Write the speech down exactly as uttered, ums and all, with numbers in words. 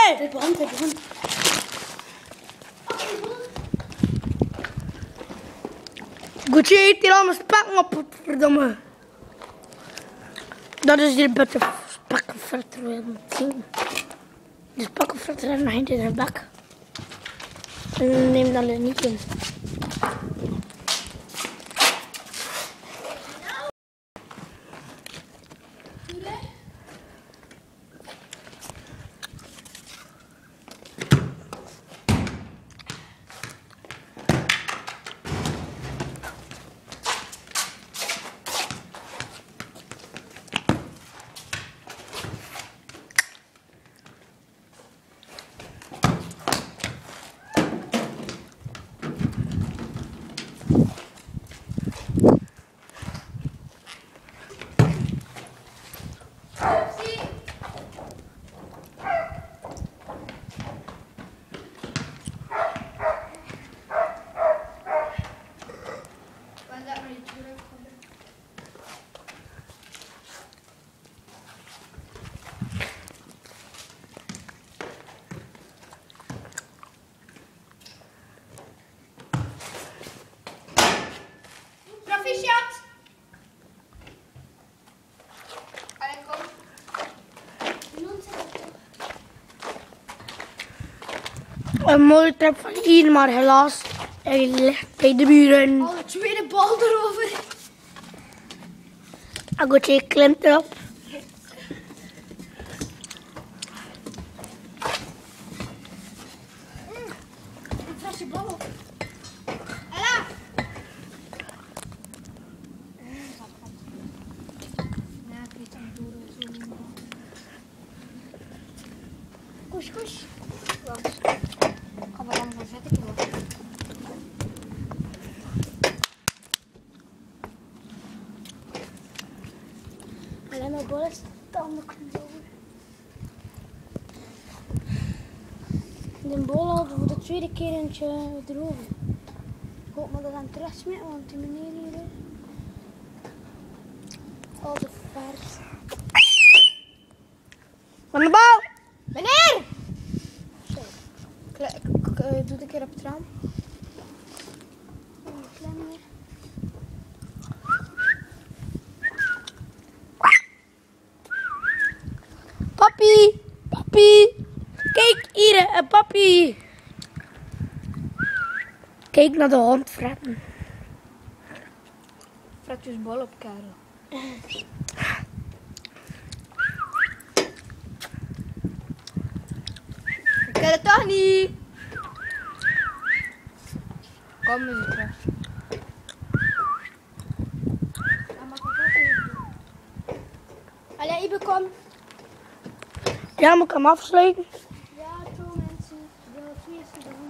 Hé! Hij brandt, hij brandt. Goed, je eet hier allemaal spakken op, verdomme. Dat is die butte spakkenfrutter. Die spakkenfrutter en nog eentje in de bak. En neem dat er niet in. Proficiat! Allee, kom. Een mooie trap van hier, maar helaas, hij ligt bij de buren. Al de tweede bal erover. Agotje klimt erop. Een frisse bal op. Ella! Ja, ik weet het niet. Koes, koes. Wacht. Ik ga er allemaal zetten. Alleen mijn bal is tanden over. De bal had voor de tweede keer eentje erover. Ik hoop maar dat hij hem terug smeten, want die meneer hier is al te vers. Van de bal! Meneer! Zo. Ik, ik, ik uh, doe het een keer op het raam. Een klein meer. Papi! Papi! Kijk hier, een papi! Kijk naar de hond fretten. Fret dus bal op, Karel. Ik ken het toch niet? Kom eens terug. Allee, Ibe, kom. Ja, moet ik hem afsluiten?